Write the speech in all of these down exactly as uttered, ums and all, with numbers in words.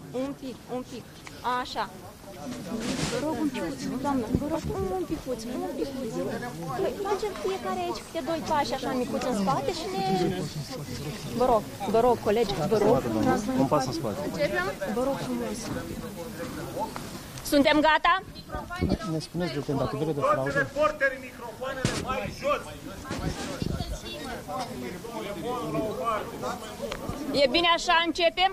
un pic, un pic, așa. Vă rog un picuț, doamnă, vă rog un picuț, un picuț. Facem fiecare aici câte doi pași așa micuți în spate și ne... Vă rog, vă rog, colegi, vă rog. Un pas în spate. Vă rog frumos. Suntem gata? Ne spuneți de tentativele de fraudă? Reporterii, microfoanele mai jos! E bine așa, începem?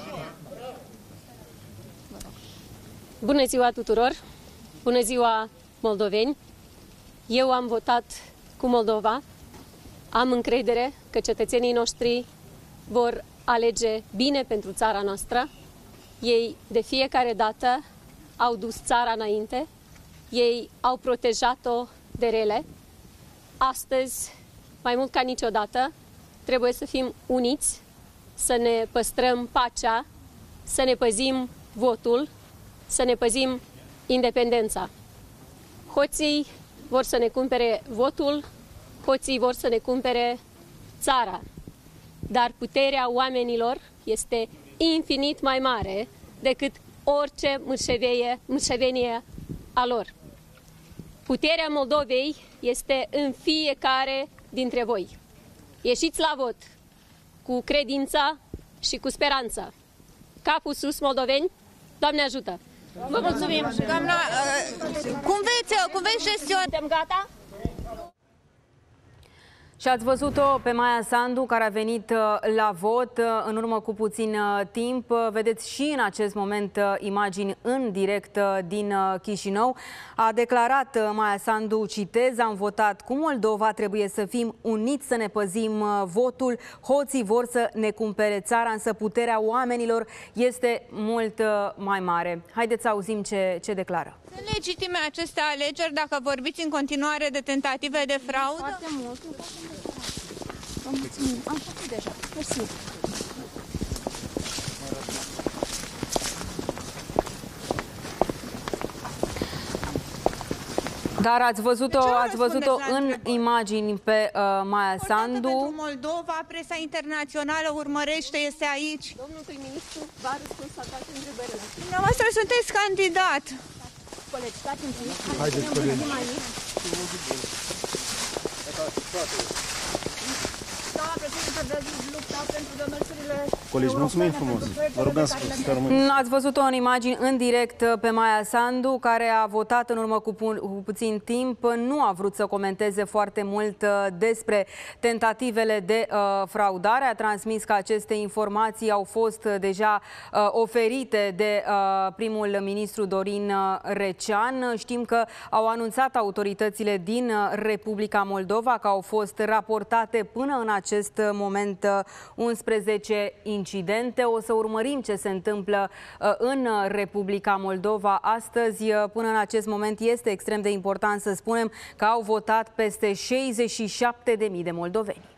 Bună ziua tuturor! Bună ziua moldoveni! Eu am votat cu Moldova. Am încredere că cetățenii noștri vor alege bine pentru țara noastră. Ei de fiecare dată au dus țara înainte. Ei au protejat-o de rele. Astăzi, mai mult ca niciodată, trebuie să fim uniți, să ne păstrăm pacea, să ne păzim votul, să ne păzim independența. Hoții vor să ne cumpere votul, hoții vor să ne cumpere țara. Dar puterea oamenilor este infinit mai mare decât orice mârșăvenie a lor. Puterea Moldovei este în fiecare dintre voi. Ieșiți la vot cu credința și cu speranța. Capul sus, moldoveni, Doamne ajută! Vă mulțumim! Doamna, cum veți, cum veți gestiona? Suntem gata? Și ați văzut-o pe Maia Sandu, care a venit la vot în urmă cu puțin timp. Vedeți și în acest moment imagini în direct din Chișinău. A declarat Maia Sandu, citez, am votat cu Moldova, trebuie să fim uniți, să ne păzim votul. Hoții vor să ne cumpere țara, însă puterea oamenilor este mult mai mare. Haideți să auzim ce, ce declară. Sunt legitime aceste alegeri dacă vorbiți în continuare de tentative de fraudă? Foarte mult. Vă mulțumim. Am făcut deja. Mersi. Dar ați văzut-o ați văzut-o în imagini pe uh, Maia Sandu. Pentru Moldova, presa internațională urmărește, este aici. Domnul prim-ministru va răspuns la toate întrebările. Dumneavoastră sunteți candidat. Colegi, stați în timp. Haideți, colegi. Doamna președintă, veți lupta pentru demersurile... Colegi, mulțumim frumos. Vă rugăm să rămâneți. Ați văzut-o în imagini în direct pe Maia Sandu, care a votat în urmă cu, pu cu puțin timp. Nu a vrut să comenteze foarte mult despre tentativele de uh, fraudare. A transmis că aceste informații au fost deja uh, oferite de uh, primul ministru Dorin Recean. Știm că au anunțat autoritățile din Republica Moldova că au fost raportate până în acest moment unsprezece incidente. O să urmărim ce se întâmplă în Republica Moldova astăzi. Până în acest moment este extrem de important să spunem că au votat peste șaizeci și șapte de mii de moldoveni.